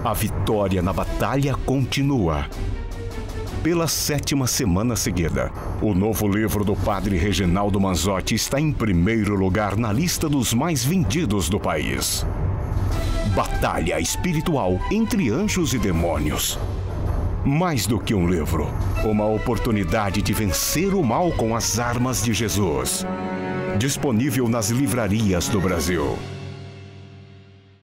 A vitória na batalha continua. Pela 7ª semana seguida, o novo livro do padre Reginaldo Manzotti está em primeiro lugar na lista dos mais vendidos do país. Batalha espiritual entre anjos e demônios. Mais do que um livro, uma oportunidade de vencer o mal com as armas de Jesus. Disponível nas livrarias do Brasil.